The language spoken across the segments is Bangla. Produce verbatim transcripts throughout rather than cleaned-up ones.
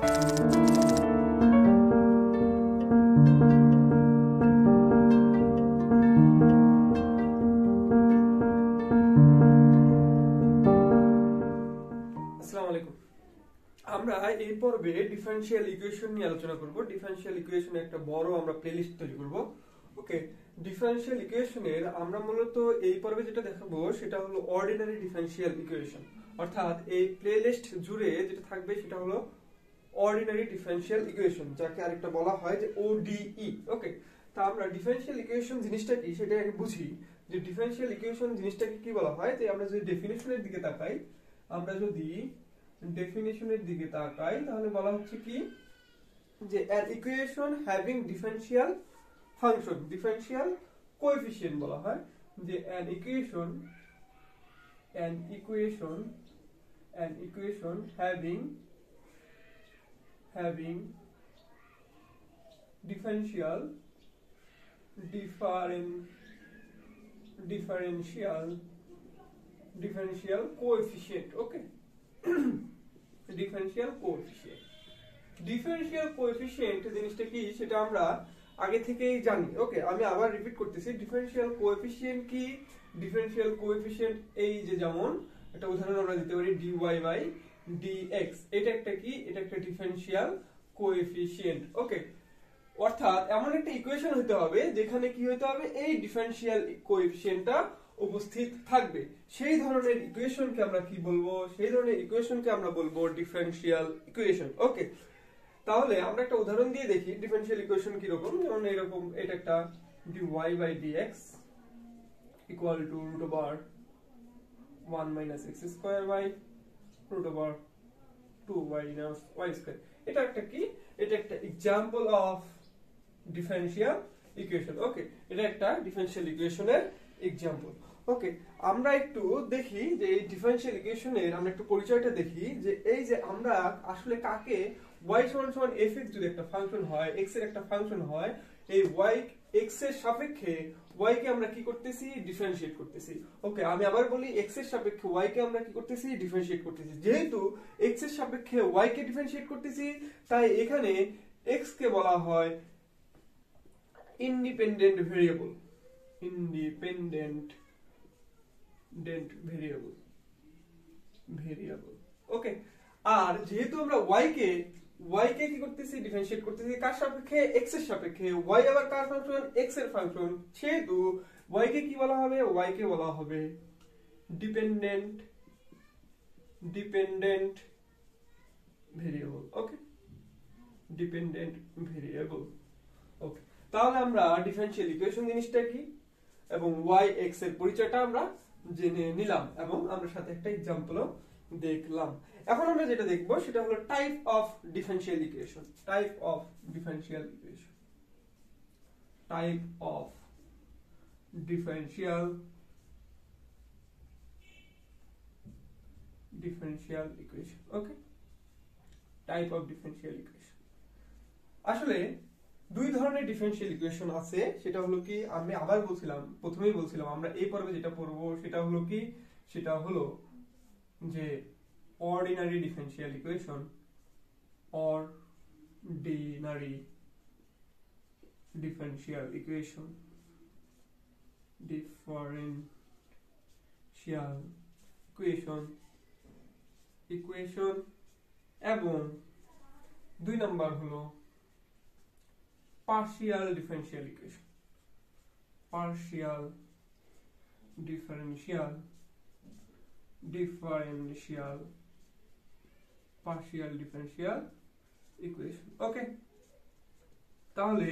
আমরা এই পর্বে ডিফারেনশিয়াল ইকুয়েশন নিয়ে আলোচনা করব। ডিফারেনশিয়াল ইকুয়েশনের একটা বড় আমরা প্লেলিস্ট তৈরি করব। ওকে, ডিফারেনশিয়াল ইকুয়েশনের আমরা মূলত এই পর্বে যেটা দেখাবো সেটা হলো অর্ডিনারি ডিফারেনশিয়াল ইকুয়েশন, অর্থাৎ এই প্লেলিস্ট জুড়ে যেটা থাকবে সেটা হলো অর্ডিনারি ডিফারেনশিয়াল ইকুয়েশন, যাকে আরেকটা বলা হয় যে ওডিই। ওকে, তা আমরা ডিফারেনশিয়াল ইকুয়েশন জিনিসটা কি সেটা আগে বুঝি। যে ডিফারেনশিয়াল ইকুয়েশন জিনিসটাকে কি বলা হয়, যে আমরা যদি ডেফিনিশনের দিকে তাকাই আমরা যদি ডেফিনিশনের দিকে তাকাই তাহলে বলা হচ্ছে কি যে an equation having differential function, differential coefficient বলা হয়, যে an equation an equation an equation having having differential different differential differential coefficient. Okay, differential coefficient differential coefficient জিনিসটা কি সেটা আমরা আগে থেকেই জানি। ওকে, আমি আবার রিপিট করতেছি, ডিফারেনশিয়াল কোএফিসিয়েন্ট কি। ডিফারেনশিয়াল কোএফিসিয়েন্ট এই যে যেমন একটা উদাহরণ আমরা দিতে পারি dy বাই dx, এটা একটা কি, এটা একটা ডিফারেনশিয়াল কোএফিসিয়েন্ট। ওকে, অর্থাৎ এমন একটা ইকুয়েশন হতে হবে যেখানে কি হতে হবে, এই ডিফারেনশিয়াল কোএফিসিয়েন্টটা উপস্থিত থাকবে। সেই ধরনের ইকুয়েশনকে আমরা কি বলবো, সেই ধরনের ইকুয়েশনকে আমরা বলবো ডিফারেনশিয়াল ইকুয়েশন। ওকে, তাহলে আমরা একটা উদাহরণ দিয়ে দেখি ডিফারেনশিয়াল ইকুয়েশন কি রকম। যেমন এরকম, এটা একটা dy by dx equal to root over one minus x square by root over two y minus y square. এটা একটা কি, এটা একটা example of differential equation. Okay, এটা একটা ডিফারেনশিয়াল ইকুয়েশনের এক্সাম্পল। ওকে, আমরা একটু দেখি যে এই ডিফারেনশিয়াল ইকুয়েশনের আমরা একটু পরিচয়টা দেখি, যে এই যে আমরা আসলে কাকে y সমান সমান fx যদি একটা ফাংশন হয়, x এর একটা ফাংশন হয়, এই y x এর সাপেক্ষে y কে আমরা কি করতেছি, ডিফারেনশিয়েট করতেছি। ওকে, আমি আবার বলি, x এর সাপেক্ষে y কে আমরা কি করতেছি, ডিফারেনশিয়েট করতেছি। যেহেতু x এর সাপেক্ষে y কে ডিফারেনশিয়েট করতেছি, তাই এখানে x কে বলা হয় independent variable, independent variable variable okay, আর যেহেতু আমরা y কে y কে কি করতেছি, ডিফারেনশিয়েট করতেছি কার সাপেক্ষে, x এর সাপেক্ষে। y আবার কার ফাংশন, x এর ফাংশন, সেহেতু y কে কি বলা হবে, y কে বলা হবে dependent dependent variable. Okay, dependent variable. Okay, তাহলে আমরা ডিফারেনশিয়াল ইকুয়েশন জিনিসটা কি এবং y x এর পরিচয়টা আমরা জেনে নিলাম এবং আমরা সাথে একটা এক্সাম্পলও দেখলাম। এখন আমরা যেটা দেখব সেটা হলো type of differential equation. Type of differential equation type of differential differential equation. Okay, type of differential equation. আসলে দুই ধরনের ডিফারেনশিয়াল ইকুয়েশন আছে। সেটা হলো কি, আমি আবার বলছিলাম, প্রথমেই বলছিলাম আমরা এই পর্বে যেটা পড়বো সেটা হলো কি, সেটা হলো যে ordinary differential equation, ordinary differential equation differential equation equation এবং দুই নাম্বার হলো partial differential equation, partial differential differential partial differential equation. ওকে, তাহলে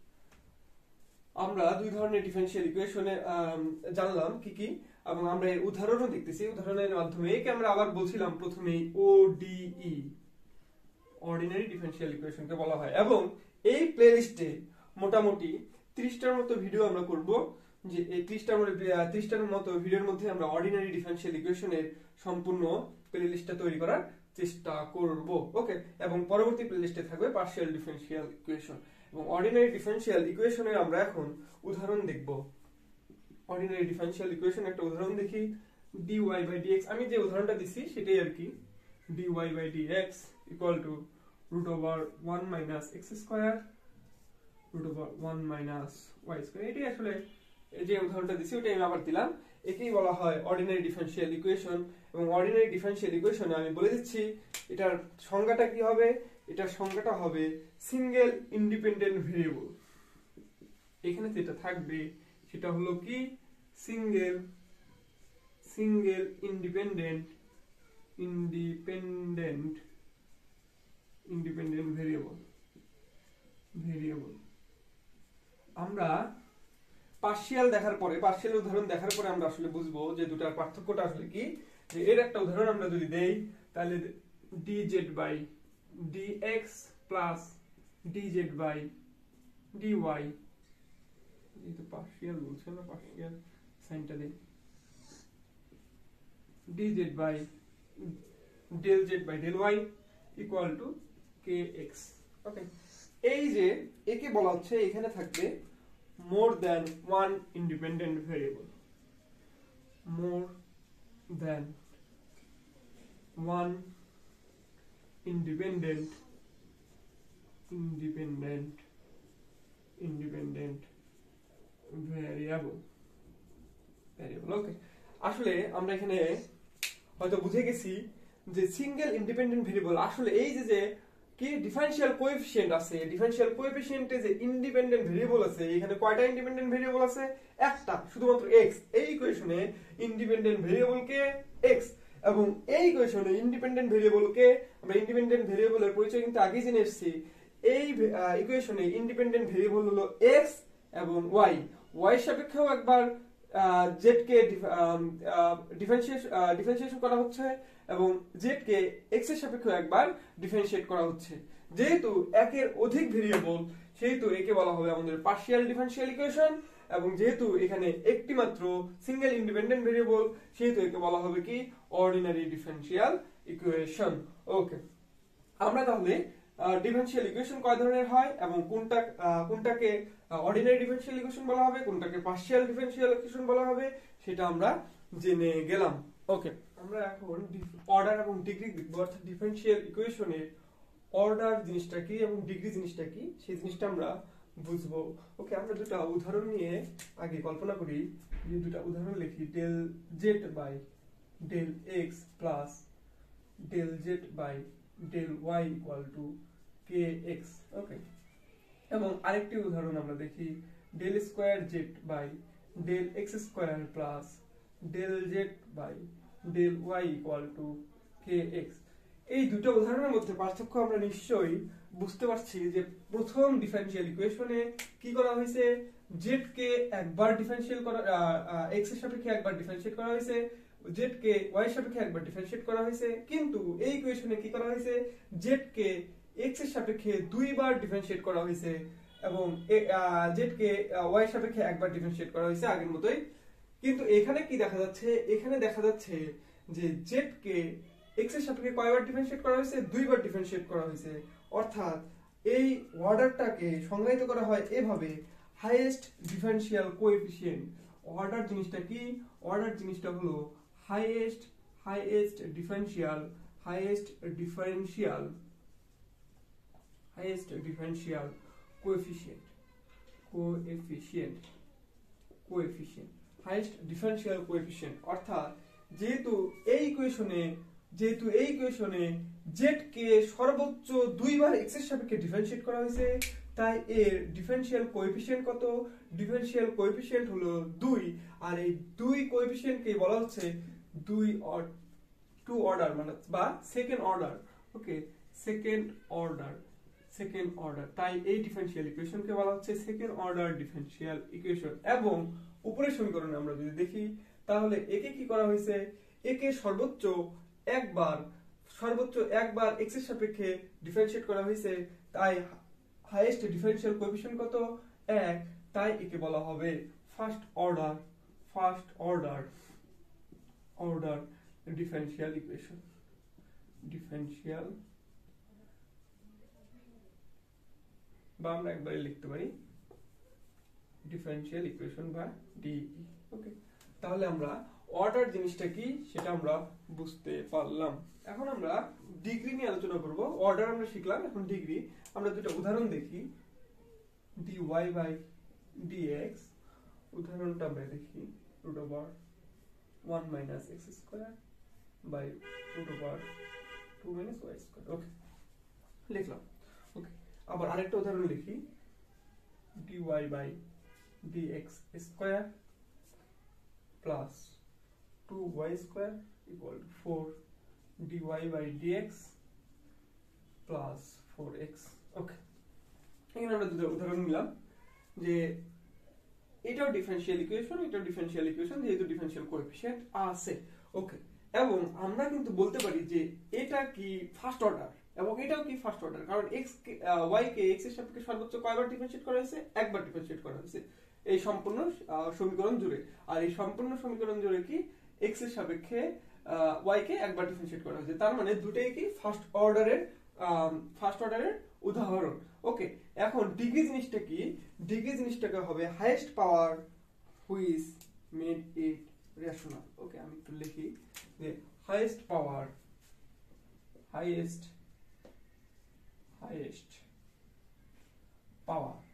আমরা দুই ধরনের ডিফারেনশিয়াল ইকুয়েশনে জানলাম কি কি, এবং আমরা এর উদাহরণও দেখতেছি। উদাহরণের মাধ্যমে একে আমরা আবার বলছিলাম প্রথমেই ওডিই, অর্ডিনারি ডিফারেনশিয়াল ইকুয়েশনকে বলা হয়। এবং এই প্লেলিস্টে মোটামুটি ত্রিশটার মতো ভিডিও আমরা করব, যে এই ত্রিশটার মতো ত্রিশটার মতো ভিডিওর মধ্যে আমরা অর্ডিনারি ডিফারেনশিয়াল ইকুয়েশনের সম্পূর্ণ প্লেলিস্টটা তৈরি করার চেষ্টা করব। ওকে, এবং পরবর্তী প্লেলিস্টে থাকবে পার্শিয়াল ডিফারেনশিয়াল ইকুয়েশন এবং অর্ডিনারি ডিফারেনশিয়াল ইকুয়েশনের আমরা এখন উদাহরণ দেখব। অর্ডিনারি ডিফারেনশিয়াল ইকুয়েশন একটা উদাহরণ দেখি, dy বাই dx। আমি যে উদাহরণটা দিছি সেটাই আর কি, dy by dx equal to root over one minus x square root over one minus y square। এটাই আসলে যে উদাহরণটা দিছি ওটাই আমি আবার দিলাম। একেই বলা হয় অর্ডিনারি ডিফারেনশিয়াল ইকুয়েশন। এবং অর্ডিনারি ডিফারেনশিয়াল ইকুয়েশনে আমি বলে দিচ্ছি এটার সংজ্ঞাটা কি হবে। এটার সংজ্ঞাটা হবে সিঙ্গেল ইন্ডিপেন্ডেন্ট ভেরিয়েবল। এখানে যেটা থাকবে সেটা হলো কি single single independent independent independent variable variable আমরা পার্শিয়াল দেখার পরে পার্শিয়াল উদাহরণ দেখার পরে আমরা আসলে বুঝবো যে দুটার পার্থক্যটা আসলে কি। যে এর একটা উদাহরণ আমরা যদি দেই তাহলে dz by dx plus dz by dy, এই তো পার্শিয়াল বলছে না, পার্শিয়াল সাইনটা দেই, dz by del z by del y equal to kx। Okay, এই যে একে বলা হচ্ছে এখানে থাকবে more than one independent variable, more than one independent independent independent variable variable ওকে। আসলে আমরা এখানে হয়তো বুঝে গেছি যে সিঙ্গেল ইন্ডিপেন্ডেন্ট ভেরিয়েবল আসলে এই যে যে কি ডিফারেনশিয়াল কোএফিশিয়েন্ট আছে, ডিফারেনশিয়াল কোএফিশিয়েন্টে যে ইন্ডিপেন্ডেন্ট ভেরিয়েবল আছে, এখানে কয়টা ইন্ডিপেন্ডেন্ট ভেরিয়েবল আছে? একটা, শুধুমাত্র x। এই ইকুয়েশনে ইন্ডিপেন্ডেন্ট ভেরিয়েবল কে x, এবং এই ইকুয়েশনে ইন্ডিপেন্ডেন্ট ভেরিয়েবল কে আমরা ইন্ডিপেন্ডেন্ট ভেরিয়েবলের পরিচয় কিন্তু আগেই জেনে এসেছি। এই ইকুয়েশনে ইন্ডিপেন্ডেন্ট ভেরিয়েবল হলো x এবং y। y এর সাপেক্ষেও একবার z কে ডিফারেনশিয়েশন ডিফারেনশিয়েশন করা হচ্ছে এবং z কে x এর সাপেক্ষে একবার ডিফারেনশিয়েট করা হচ্ছে। যেহেতু একের অধিক ভেরিয়েবল সেহেতু একে বলা হবে আমাদের পার্শিয়াল ডিফারেনশিয়াল ইকুয়েশন, এবং যেহেতু এখানে একটি মাত্র সিঙ্গেল ইন্ডিপেন্ডেন্ট ভেরিয়েবল সেহেতু একে বলা হবে কি অর্ডিনারি ডিফারেনশিয়াল ইকুয়েশন। ওকে, আমরা তাহলে ডিফারেনশিয়াল ইকুয়েশন কয় ধরনের হয় এবং কোনটা কোনটাকে অর্ডিনারি ডিফারেনশিয়াল ইকুয়েশন বলা হবে, কোনটাকে পার্শিয়াল ডিফারেনশিয়াল ইকুয়েশন বলা হবে সেটা আমরা জেনে গেলাম। ওকে, আমরা এখন অর্ডার এবং ডিগ্রি দেখব, অর্থাৎ ডিফারেনশিয়াল ইকুয়েশনের অর্ডার জিনিসটা কি এবং ডিগ্রি জিনিসটা কি সেই জিনিসটা আমরা বুঝবো। ওকে, আমরা দুটো উদাহরণ নিয়ে আগে কল্পনা করি। যে দুটো উদাহরণ লিখি, del z by del x plus del z by del y equal to k x. Okay, এবং আরেকটি উদাহরণ আমরা দেখি, del square z by del x square plus del z by del y equal to k x. এই দুটো উদাহরণের মধ্যে পার্থক্য আমরা নিশ্চয়ই বুঝতে পারছি যে প্রথম ডিফারেনশিয়াল ইকুয়েশনে কি করা হয়েছে, জেড কে একবার ডিফারেনশিয়াল করা এক্স এর সাপেক্ষে একবার ডিফারেনশিয়েট করা হয়েছে, জেড কে ওয়াই এর সাপেক্ষে একবার ডিফারেনশিয়েট করা হয়েছে। কিন্তু এই ইকুয়েশনে কি করা হয়েছে, জেড কে এক্স এর সাপেক্ষে দুইবার ডিফারেনশিয়েট করা হয়েছে এবং জেড কে ওয়াই এর সাপেক্ষে একবার ডিফারেনশিয়েট করা হয়েছে আগের মতোই। কিন্তু এখানে কি দেখা যাচ্ছে, এখানে দেখা যাচ্ছে যে জেড কে এক্স এর সাপেক্ষে কয়বার ডিফারেনশিয়েট করা হয়েছে, দুইবার ডিফারেনশিয়েট করা হয়েছে। অর্থাৎ এই অর্ডারটাকে সংজ্ঞায়িত করা হয় এভাবে, হাইয়েস্ট ডিফারেনশিয়াল কোএফিশিয়েন্ট। অর্ডার জিনিসটা কি, অর্ডার জিনিসটা হলো highest highest differential highest differential highest differential coefficient coefficient coefficient highest differential coefficient. অর্থাৎ যেহেতু এই ইকুয়েশনে যেহেতু এই ইকুয়েশনে জেড কে সর্বোচ্চ দুইবার এক্স এর সাপেক্ষে ডিফারেনশিয়েট করা হয়েছে, তাই এর ডিফারেনশিয়াল কোএফিশিয়েন্ট কত, ডিফারেনশিয়াল কোএফিশিয়েন্ট হলো দুই। আর এই দুই কোএফিশিয়েন্টকে বলা হচ্ছে দুই অর টু অর্ডার মানে বা second order. Okay, second order second order তাই এই ডিফারেনশিয়াল ইকুয়েশনকে বলা হচ্ছে সেকেন্ড অর্ডার ডিফারেনশিয়াল ইকুয়েশন। এবং উপরের সমীকরণে আমরা যদি দেখি তাহলে একে কি করা হয়েছে, একে সর্বোচ্চ একবার সর্বোচ্চ একবার এক্স এর সাপেক্ষে ডিফারেনশিয়েট করা হয়েছে, তাই হাইয়েস্ট ডিফারেনশিয়াল কোএফিশিয়েন্ট কত, এক। তাই একে বলা হবে first order first order order differential equation differential, বা আমরা একবারে লিখতে পারি ডিফারেনশিয়াল ইকুয়েশন বা ডিই। ওকে, তাহলে আমরা অর্ডার জিনিসটা কি সেটা আমরা বুঝতে পারলাম। এখন আমরা ডিগ্রি নিয়ে আলোচনা করব। অর্ডার আমরা শিখলাম, এখন ডিগ্রি। আমরা দুটো উদাহরণ দেখি। dy বাই dx, উদাহরণটা আমরা দেখি root over one minus x square by root over two minus y square। ওকে, লিখলাম। ওকে, আবার আরেকটা উদাহরণ লিখি। dy by dx square plus two y square equal to four, dy by dx plus four x। ওকে, এখানে আমরা দুটো উদাহরণ নিলাম যে এটাও ডিফারেনশিয়াল ইকুয়েশন, এটাও ডিফারেনশিয়াল ইকুয়েশন, যেহেতু ডিফারেনশিয়াল কোএফিশিয়েন্ট আছে। ওকে, এবং আমরা কিন্তু বলতে পারি যে এটা কি ফার্স্ট অর্ডার এবং এটাও কি ফার্স্ট অর্ডার, কারণ x কে y কে x এর সাপেক্ষে সর্বোচ্চ কয়বার ডিফারেনশিয়েট করা হয়েছে? একবার ডিফারেনশিয়েট করা হয়েছে এই সম্পূর্ণ সমীকরণ জুড়ে। আর এই সম্পূর্ণ সমীকরণ জুড়ে কি x এর সাপেক্ষে y কে একবার ডিফারেনশিয়েট করা হয়েছে, তার মানে দুটোই কি ফার্স্ট অর্ডারের ফার্স্ট অর্ডারের উদাহরণ। ওকে, এখন ডিগ্রি জিনিসটা কি? ডিগ্রি জিনিসটাকে হবে highest power which made it rational. Okay, আমি একটু লিখি যে highest power, highest highest power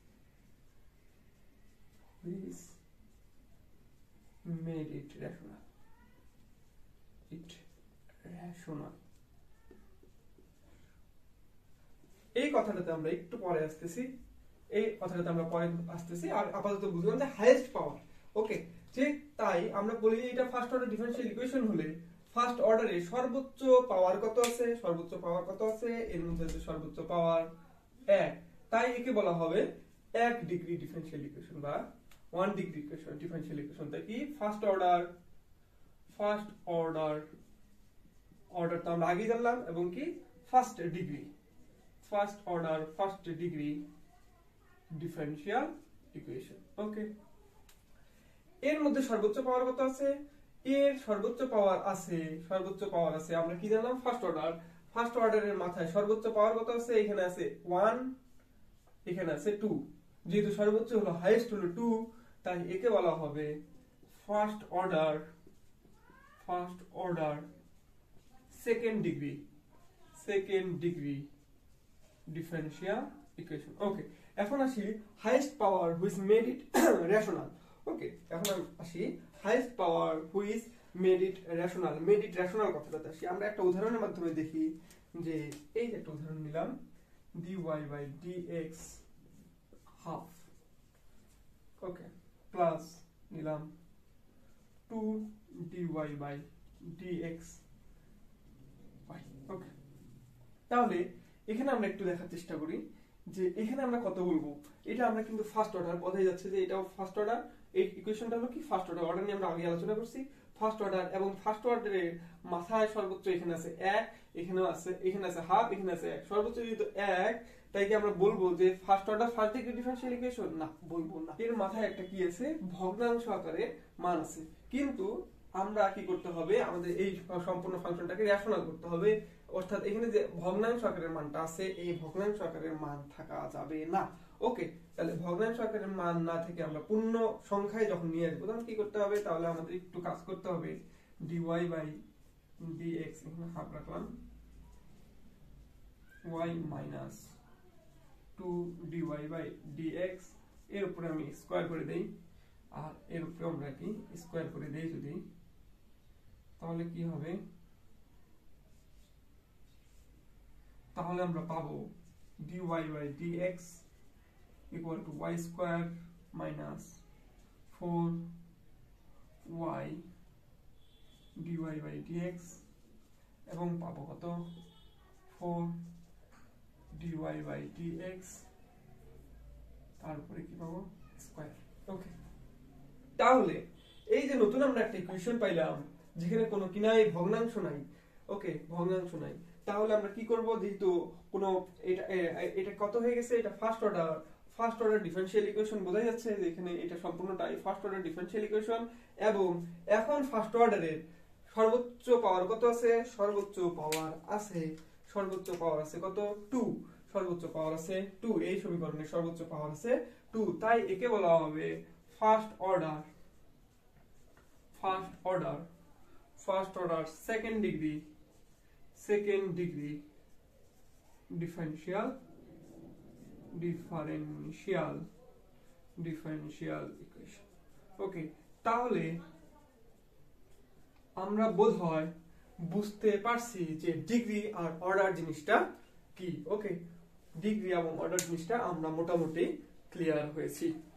which made it rational, it rational. এই কথাটাতে আমরা একটু পরে আসতেছি, এই কথাটাতে আমরা পরে আসতেছি। আর আপাতত বুঝলাম যে হাইয়েস্ট পাওয়ার। ওকে, যে তাই আমরা বলি এটা ফার্স্ট অর্ডার ডিফারেনশিয়াল ইকুয়েশন হলে ফার্স্ট অর্ডারে সর্বোচ্চ পাওয়ার কত আছে? সর্বোচ্চ পাওয়ার কত আছে? এর মধ্যে আছে সর্বোচ্চ পাওয়ার এক, তাই একে বলা হবে এক ডিগ্রি ডিফারেনশিয়াল ইকুয়েশন বা one degree equation, differential equation. তাই কি ফার্স্ট অর্ডার, ফার্স্ট অর্ডার, অর্ডারটা আমরা আগে জানলাম, এবং কি first degree, first order first degree differential equation. Okay, এর মধ্যে সর্বোচ্চ পাওয়ার কত আছে? এর সর্বোচ্চ পাওয়ার আছে, সর্বোচ্চ পাওয়ার আছে আমরা কি জানলাম? First order. ফার্স্ট অর্ডারের মাথায় সর্বোচ্চ পাওয়ার কত আছে? এখানে আছে ওয়ান, এখানে আছে টু। যেহেতু সর্বোচ্চ হলো হাইয়েস্ট হলো টু, তাই একে বলা হবে first order, first order second degree, second degree differential equation. Okay, এখন আসি highest power which made it rational. Okay, এখন আসি highest power which made it rational. Made it rational কথাটাতে আসি। আমরা একটা উদাহরণের মাধ্যমে দেখি যে এই যে একটা উদাহরণ নিলাম, dy by dx half. Okay, plus নিলাম two dy by dx। Okay, তাহলে এখানে আমরা একটু দেখার চেষ্টা করি যে এখানে আমরা কত বলবো। এটা আমরা কিন্তু ফার্স্ট অর্ডার, বোঝাই যাচ্ছে যে এটাও ফার্স্ট অর্ডার। এই ইকুয়েশনটা হলো কি ফার্স্ট অর্ডার। অর্ডার নিয়ে আমরা আগে আলোচনা করছি। ফার্স্ট অর্ডার, এবং ফার্স্ট অর্ডারের মাথায় সর্বোচ্চ এখানে আছে এক, এখানেও আছে, এখানে আছে হাফ, এখানে আছে এক, সর্বোচ্চ যেহেতু এক, তাই কি আমরা বলবো যে first order first degree differential equation? না, বলবো না। এর মাথায় একটা কি আছে? ভগ্নাংশ আকারে মান আছে। কিন্তু আমরা কি করতে হবে? আমাদের এই সম্পূর্ণ ফাংশনটাকে রেশনাল করতে হবে, অর্থাৎ এখানে যে ভগ্নাংশ আকারের মানটা আছে এই ভগ্নাংশ আকারের মান থাকা যাবে না। ওকে, তাহলে ভগ্নাংশ আকারের মান না থেকে আমরা পূর্ণ সংখ্যায় যখন নিয়ে আসবো তখন কি করতে হবে? তাহলে আমাদের একটু কাজ করতে হবে। dy by dx এখানে হাফ রাখলাম, y minus two dy by dx এর উপরে আমি স্কয়ার করে দেই, আর এর উপরে আমরা কি স্কয়ার করে দেই যদি, তাহলে কি হবে? তাহলে আমরা পাবো dy by dx equal to y square minus four y dy by dx, এবং পাবো কত? four dy by dx, তারপরে কি পাবো? স্কয়ার। ওকে, তাহলে এই যে নতুন আমরা একটা ইকুয়েশন পাইলাম যেখানে কোনো কি নাই? ভগ্নাংশ নাই। ওকে, ভগ্নাংশ নাই। তাহলে আমরা কি করব? যেহেতু কোনো এটা এটা কত হয়ে গেছে? এটা first order, first order differential equation. বোঝা যাচ্ছে যে এখানে এটা সম্পূর্ণটাই ফার্স্ট অর্ডার ডিফারেনশিয়াল ইকুয়েশন। এবং এখন ফার্স্ট অর্ডারের সর্বোচ্চ পাওয়ার কত আছে? সর্বোচ্চ পাওয়ার আছে, সর্বোচ্চ পাওয়ার আছে কত? টু। সর্বোচ্চ পাওয়ার আছে টু। এই সমীকরণের সর্বোচ্চ পাওয়ার আছে টু, তাই একে বলা হবে first order, first order first order second degree second degree differential differential differential equation. Okay, তাহলে আমরা বোধহয় বুঝতে পারছি যে ডিগ্রি আর অর্ডার জিনিসটা কি। ওকে, ডিগ্রি এবং অর্ডার জিনিসটা আমরা মোটামুটি ক্লিয়ার হয়েছি।